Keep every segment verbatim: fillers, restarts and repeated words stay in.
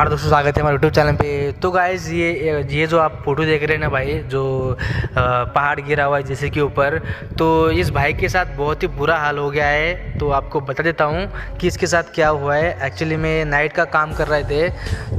नमस्कार दोस्तों, स्वागत है हमारे यूट्यूब चैनल पे। तो गाइज़ ये ये जो आप फोटो देख रहे हैं ना भाई, जो पहाड़ गिरा हुआ है जैसे कि ऊपर, तो इस भाई के साथ बहुत ही बुरा हाल हो गया है। तो आपको बता देता हूँ कि इसके साथ क्या हुआ है। एक्चुअली में नाइट का काम कर रहे थे,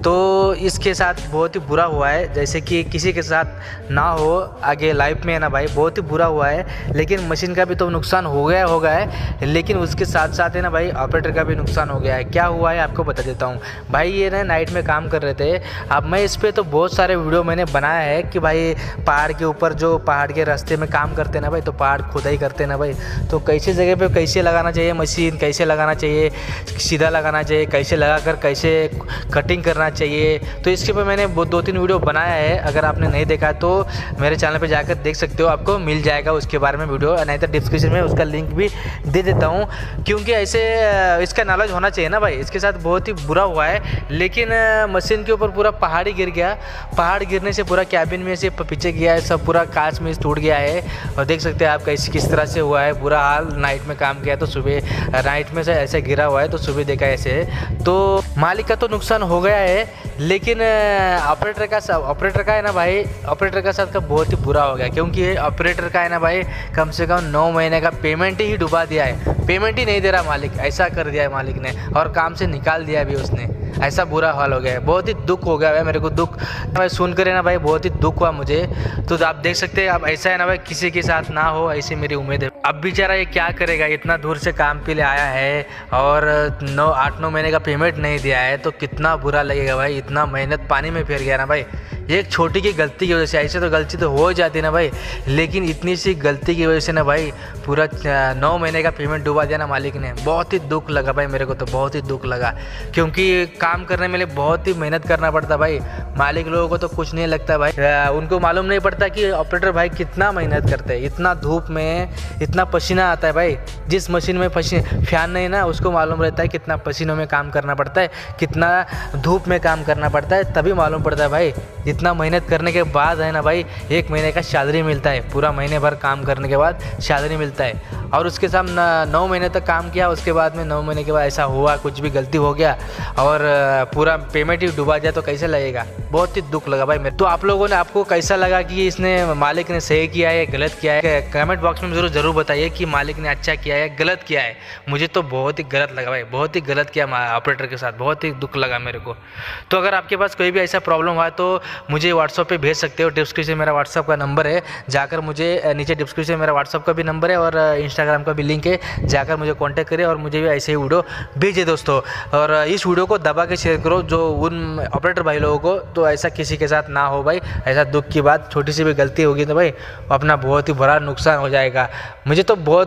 तो इसके साथ बहुत ही बुरा हुआ है। जैसे कि किसी के साथ ना हो आगे लाइफ में है ना भाई, बहुत ही बुरा हुआ है। लेकिन मशीन का भी तो नुकसान हो गया होगा है, लेकिन उसके साथ साथ है ना भाई ऑपरेटर का भी नुकसान हो गया है। क्या हुआ है आपको बता देता हूँ भाई। ये ना नाइट में काम कर रहे थे। अब मैं इस पे तो बहुत सारे वीडियो मैंने बनाया है कि भाई पहाड़ के ऊपर जो पहाड़ के रास्ते में काम करते हैं ना भाई, तो पहाड़ खुदाई करते हैं ना भाई, तो कैसे जगह पे कैसे लगाना चाहिए मशीन, कैसे लगाना चाहिए, सीधा लगाना चाहिए, कैसे लगाकर कैसे कटिंग करना चाहिए। तो इसके ऊपर मैंने दो तीन वीडियो बनाया है। अगर आपने नहीं देखा तो मेरे चैनल पर जाकर देख सकते हो, आपको मिल जाएगा उसके बारे में वीडियो, नहीं तो डिस्क्रिप्शन में उसका लिंक भी दे देता हूँ। क्योंकि ऐसे इसका नॉलेज होना चाहिए ना भाई। इसके साथ बहुत ही बुरा हुआ है, लेकिन मशीन के ऊपर पूरा पहाड़ ही गिर गया। पहाड़ गिरने से पूरा कैबिन में से पीछे गया है, सब पूरा कांच में टूट गया है। और देख सकते हैं आप कैसे किस तरह से हुआ है बुरा हाल। नाइट में काम किया तो सुबह नाइट में से ऐसे गिरा हुआ है, तो सुबह देखा ऐसे। तो मालिक का तो नुकसान हो गया है, लेकिन ऑपरेटर का ऑपरेटर का है ना भाई, ऑपरेटर का साथ का बहुत ही बुरा हो गया। क्योंकि ऑपरेटर का है ना भाई कम से कम नौ महीने का पेमेंट ही डुबा दिया है। पेमेंट ही नहीं दे रहा मालिक, ऐसा कर दिया है मालिक ने, और काम से निकाल दिया भी उसने। ऐसा बुरा हाल हो गया है, बहुत ही दुख हो गया है मेरे को। दुख भाई सुनकर है ना भाई, बहुत ही दुख हुआ मुझे। तो आप देख सकते हैं, अब ऐसा है ना भाई किसी के साथ ना हो, ऐसी मेरी उम्मीद है। अब बेचारा ये क्या करेगा, इतना दूर से काम के लिए आया है और नौ आठ नौ महीने का पेमेंट नहीं दिया है, तो कितना बुरा लगेगा भाई। इतना मेहनत पानी में फिर गया ना भाई, एक छोटी की गलती की वजह से। ऐसे तो गलती तो हो जाती ना भाई, लेकिन इतनी सी गलती की वजह से ना भाई पूरा नौ महीने का पेमेंट डुबा दिया ना मालिक ने। बहुत ही दुख लगा भाई मेरे को, तो बहुत ही दुख लगा। क्योंकि काम करने में लिए बहुत ही मेहनत करना पड़ता भाई। मालिक लोगों को तो कुछ नहीं लगता भाई, उनको मालूम नहीं पड़ता कि ऑपरेटर भाई कितना मेहनत करते हैं। इतना धूप में इतना पसीना आता है भाई। जिस मशीन में पसीना फैन नहीं ना, उसको मालूम रहता है कितना पसीनों में काम करना पड़ता है, कितना धूप में काम करना पड़ता है, तभी मालूम पड़ता है भाई। इतना मेहनत करने के बाद है ना भाई, एक महीने का सैलरी मिलता है। पूरा महीने भर काम करने के बाद सैलरी मिलता है। और उसके साथ नौ महीने तक काम किया, उसके बाद में नौ महीने के बाद ऐसा हुआ, कुछ भी गलती हो गया और पूरा पेमेंट ही डुबा जाए, तो कैसे लगेगा। बहुत ही दुख लगा भाई मेरे। तो आप लोगों ने, आपको कैसा लगा कि इसने मालिक ने सही किया है गलत किया है, कमेंट बॉक्स में जरूर जरूर बताइए कि मालिक ने अच्छा किया है गलत किया है। मुझे तो बहुत ही गलत लगा भाई, बहुत ही गलत किया ऑपरेटर के साथ, बहुत ही दुख लगा मेरे को। तो अगर आपके पास कोई भी ऐसा प्रॉब्लम हुआ तो मुझे व्हाट्सअप पे भेज सकते हो। डिस्क्रिप्शन मेरा व्हाट्सअप का नंबर है, जाकर मुझे नीचे डिस्क्रिप्शन मेरा व्हाट्सअप का भी नंबर है और इंस्टाग्राम का भी लिंक है, जाकर मुझे कांटेक्ट करें और मुझे भी ऐसे ही वीडियो भेजिए दोस्तों। और इस वीडियो को दबा के शेयर करो जो उन ऑपरेटर भाई लोगों को, तो ऐसा किसी के साथ ना हो भाई। ऐसा दुख की बात, छोटी सी भी गलती होगी तो भाई अपना बहुत ही बड़ा नुकसान हो जाएगा। मुझे तो बहुत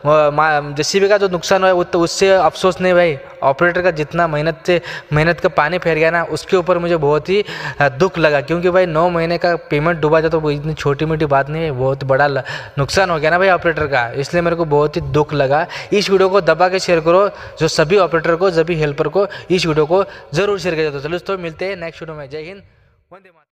जेसीबी का जो नुकसान हुआ तो उससे अफसोस नहीं भाई, ऑपरेटर का जितना मेहनत से मेहनत का पानी फेर गया ना, उसके ऊपर मुझे बहुत ही दुख लगा। क्योंकि भाई नौ महीने का पेमेंट डूबा जाए तो इतनी छोटी मोटी बात नहीं है, बहुत बड़ा नुकसान हो गया ना भाई ऑपरेटर का। इसलिए मेरे को बहुत ही दुख लगा। इस वीडियो को दबा के शेयर करो, जो सभी ऑपरेटर को, सभी हेल्पर को इस वीडियो को जरूर शेयर करें। तो चलो दोस्तों, मिलते हैं नेक्स्ट वीडियो में। जय हिंद, वंदे मातरम।